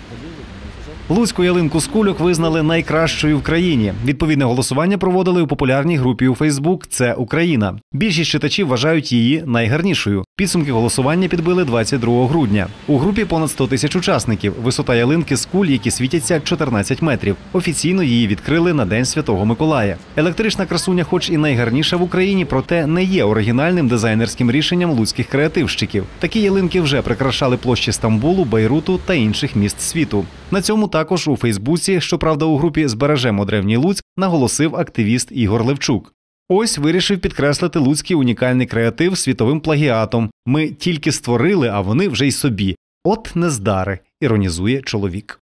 Луцьку ялинку з кульок визнали найкращою в країні. Відповідне голосування проводили у популярній групі у Фейсбук «Це Україна». Більшість читачів вважають її найгарнішою. Підсумки голосування підбили 22 грудня. У групі понад 100 тисяч учасників. Висота ялинки з куль, які світяться, 14 метрів. Офіційно її відкрили на День Святого Миколая. Електрична красуня хоч і найгарніша в Україні, проте не є оригінальним дизайнерським рішенням луцьких креативщиків. Такі ялинки вже прикрашали площі Стамбулу, Бейруту та інших міст світу. На цьому також у Фейсбуці, щоправда у групі «Збережемо древній Луцьк», наголосив активіст Ігор Левчук. Ось вирішив підкреслити луцький унікальний креатив світовим плагіатом. Ми тільки створили, а вони вже й собі. От нездари, іронізує чоловік.